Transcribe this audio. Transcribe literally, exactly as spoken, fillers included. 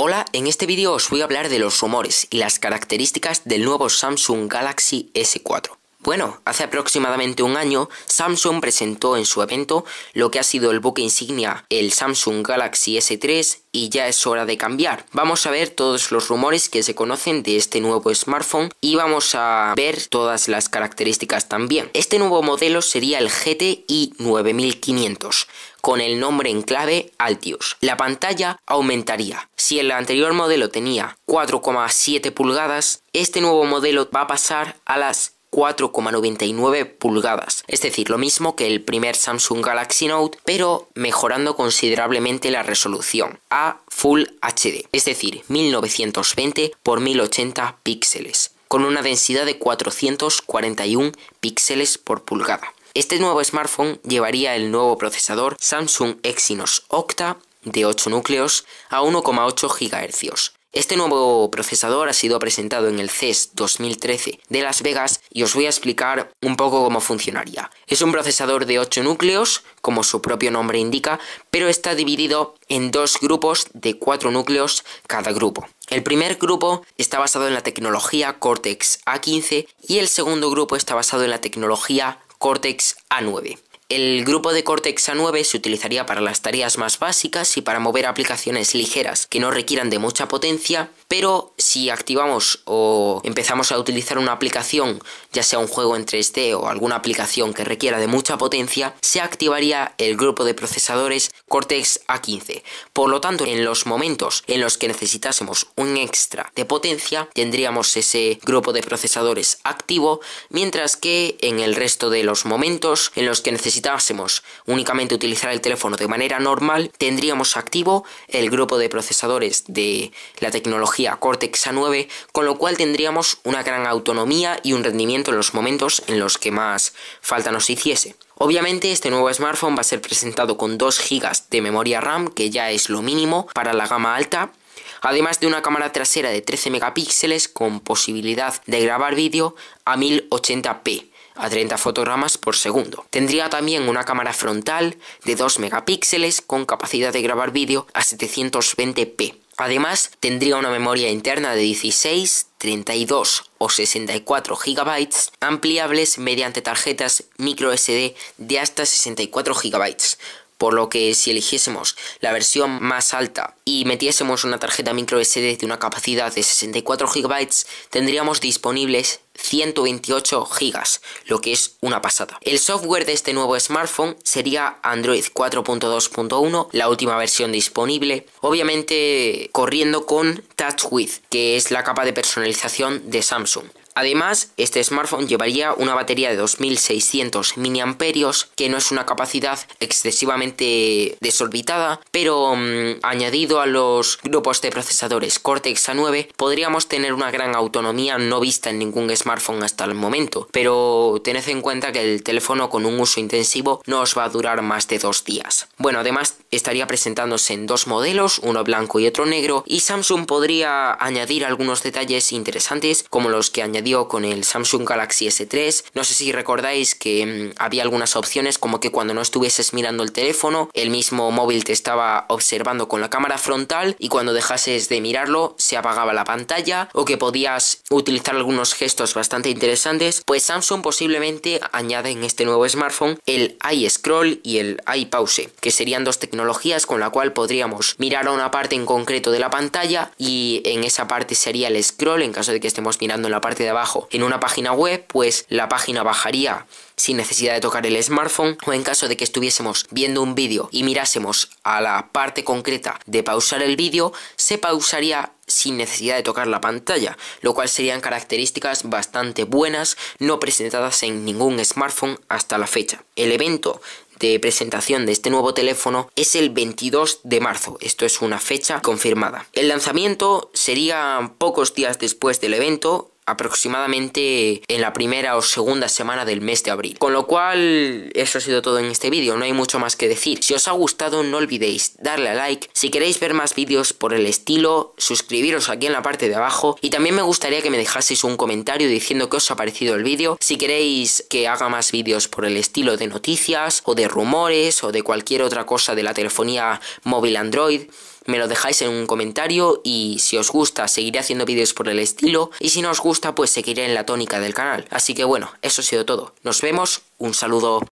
Hola, en este vídeo os voy a hablar de los rumores y las características del nuevo Samsung Galaxy ese cuatro. Bueno, hace aproximadamente un año Samsung presentó en su evento lo que ha sido el buque insignia, el Samsung Galaxy ese tres, y ya es hora de cambiar. Vamos a ver todos los rumores que se conocen de este nuevo smartphone y vamos a ver todas las características también. Este nuevo modelo sería el G T I nueve mil quinientos. Con el nombre en clave Altius. La pantalla aumentaría. Si el anterior modelo tenía cuatro coma siete pulgadas, este nuevo modelo va a pasar a las cuatro coma noventa y nueve pulgadas, es decir, lo mismo que el primer Samsung Galaxy Note, pero mejorando considerablemente la resolución a Full H D, es decir, mil novecientos veinte por mil ochenta píxeles, con una densidad de cuatrocientos cuarenta y uno píxeles por pulgada. Este nuevo smartphone llevaría el nuevo procesador Samsung Exynos Octa de ocho núcleos a uno coma ocho gigahercios. Este nuevo procesador ha sido presentado en el C E S dos mil trece de Las Vegas y os voy a explicar un poco cómo funcionaría. Es un procesador de ocho núcleos, como su propio nombre indica, pero está dividido en dos grupos de cuatro núcleos cada grupo. El primer grupo está basado en la tecnología Cortex A quince y el segundo grupo está basado en la tecnología Cortex A nueve. El grupo de Cortex A nueve se utilizaría para las tareas más básicas y para mover aplicaciones ligeras que no requieran de mucha potencia, pero si activamos o empezamos a utilizar una aplicación, ya sea un juego en tres D o alguna aplicación que requiera de mucha potencia, se activaría el grupo de procesadores Cortex A quince. Por lo tanto, en los momentos en los que necesitásemos un extra de potencia, tendríamos ese grupo de procesadores activo, mientras que en el resto de los momentos en los que necesitásemos únicamente utilizar el teléfono de manera normal, tendríamos activo el grupo de procesadores de la tecnología Cortex A nueve, con lo cual tendríamos una gran autonomía y un rendimiento en los momentos en los que más falta nos hiciese. Obviamente este nuevo smartphone va a ser presentado con dos gigas de memoria RAM, que ya es lo mínimo para la gama alta, además de una cámara trasera de trece megapíxeles con posibilidad de grabar vídeo a mil ochenta p. a treinta fotogramas por segundo. Tendría también una cámara frontal de dos megapíxeles con capacidad de grabar vídeo a setecientos veinte p. Además, tendría una memoria interna de dieciséis, treinta y dos o sesenta y cuatro gigabytes, ampliables mediante tarjetas micro ese de de hasta sesenta y cuatro gigabytes. Por lo que si eligiésemos la versión más alta y metiésemos una tarjeta micro ese de de una capacidad de sesenta y cuatro gigabytes, tendríamos disponibles ciento veintiocho gigas, lo que es una pasada. El software de este nuevo smartphone sería Android cuatro punto dos punto uno, la última versión disponible, obviamente corriendo con TouchWiz, que es la capa de personalización de Samsung. Además, este smartphone llevaría una batería de dos mil seiscientos miliamperios, que no es una capacidad excesivamente desorbitada, pero mmm, añadido a los grupos de procesadores Cortex A nueve, podríamos tener una gran autonomía no vista en ningún smartphone hasta el momento, pero tened en cuenta que el teléfono con un uso intensivo no os va a durar más de dos días. Bueno, además estaría presentándose en dos modelos, uno blanco y otro negro, y Samsung podría añadir algunos detalles interesantes como los que añadió con el Samsung Galaxy ese tres. No sé si recordáis que mmm, había algunas opciones como que cuando no estuvieses mirando el teléfono, el mismo móvil te estaba observando con la cámara frontal y cuando dejases de mirarlo se apagaba la pantalla, o que podías utilizar algunos gestos bastante interesantes. Pues Samsung posiblemente añade en este nuevo smartphone el iScroll y el iPause, que serían dos tecnologías con la cual podríamos mirar a una parte en concreto de la pantalla y en esa parte sería el scroll. En caso de que estemos mirando en la parte de abajo en una página web, pues la página bajaría sin necesidad de tocar el smartphone, o en caso de que estuviésemos viendo un vídeo y mirásemos a la parte concreta de pausar el vídeo, se pausaría sin necesidad de tocar la pantalla, lo cual serían características bastante buenas, no presentadas en ningún smartphone hasta la fecha. El evento de presentación de este nuevo teléfono es el veintidós de marzo, esto es una fecha confirmada. El lanzamiento sería pocos días después del evento, aproximadamente en la primera o segunda semana del mes de abril. Con lo cual, eso ha sido todo en este vídeo, no hay mucho más que decir. Si os ha gustado, no olvidéis darle a like. Si queréis ver más vídeos por el estilo, suscribiros aquí en la parte de abajo. Y también me gustaría que me dejaseis un comentario diciendo qué os ha parecido el vídeo. Si queréis que haga más vídeos por el estilo de noticias, o de rumores, o de cualquier otra cosa de la telefonía móvil Android. me lo dejáis en un comentario y si os gusta seguiré haciendo vídeos por el estilo y si no os gusta pues seguiré en la tónica del canal. Así que bueno, eso ha sido todo. Nos vemos, un saludo.